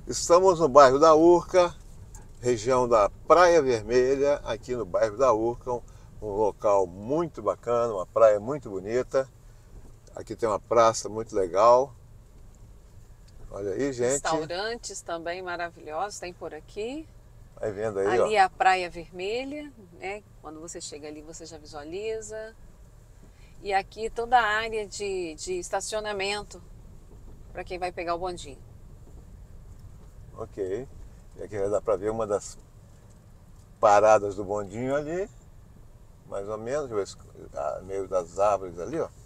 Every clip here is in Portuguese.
Estamos no bairro da Urca, região da Praia Vermelha, aqui no bairro da Urca, um local muito bacana, uma praia muito bonita. Aqui tem uma praça muito legal. Olha aí, gente. Restaurantes também maravilhosos, tem por aqui. Vai vendo aí, ó. Ali é a Praia Vermelha, né? Quando você chega ali, você já visualiza. E aqui toda a área de estacionamento para quem vai pegar o bondinho. Ok. E aqui dá para ver uma das paradas do bondinho ali, mais ou menos, meio das árvores ali, ó.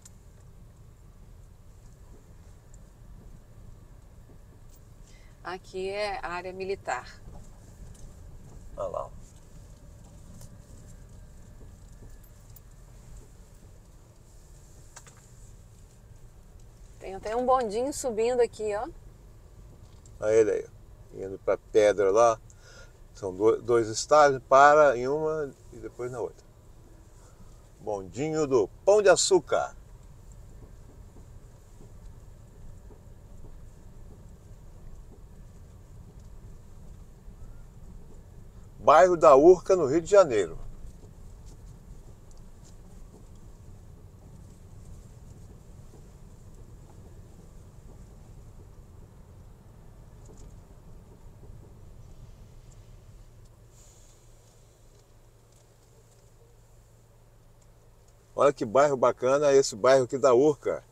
Aqui é a área militar. Olha lá, ó. Tem até um bondinho subindo aqui, ó. Olha ele aí, ó. Indo para pedra lá. São dois estágios, para em uma e depois na outra. Bondinho do Pão de Açúcar. Bairro da Urca, no Rio de Janeiro. Olha que bairro bacana esse bairro aqui da Urca.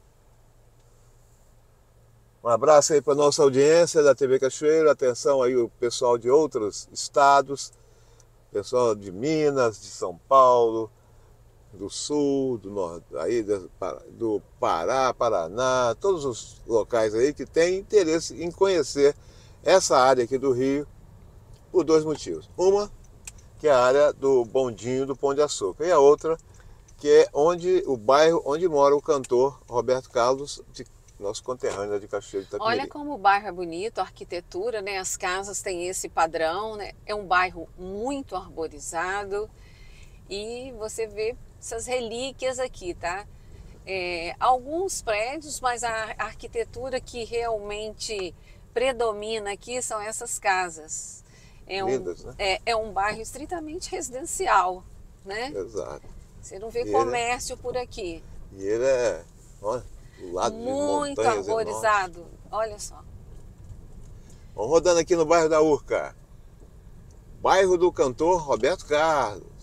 Um abraço aí para nossa audiência da TV Cachoeiro. Atenção aí o pessoal de outros estados, pessoal de Minas, de São Paulo, do Sul, do Norte, aí do Pará, Paraná, todos os locais aí que têm interesse em conhecer essa área aqui do Rio por dois motivos. Uma, que é a área do Bondinho do Pão de Açúcar, e a outra, que é o bairro onde mora o cantor Roberto Carlos, nosso conterrâneo de Cachoeiro de Olha Itapemirim. como o bairro é bonito, a arquitetura, né? As casas têm esse padrão, né? É um bairro muito arborizado e você vê essas relíquias aqui, tá? Alguns prédios, mas a arquitetura que realmente predomina aqui são essas casas. Lindas, né? É um bairro estritamente residencial, né? Exato. Você não vê E ele, comércio por aqui. e ele é, olha, do lado de Muito montanhas enormes. arborizado. Olha só. Vamos rodando aqui no bairro da Urca. Bairro do cantor Roberto Carlos.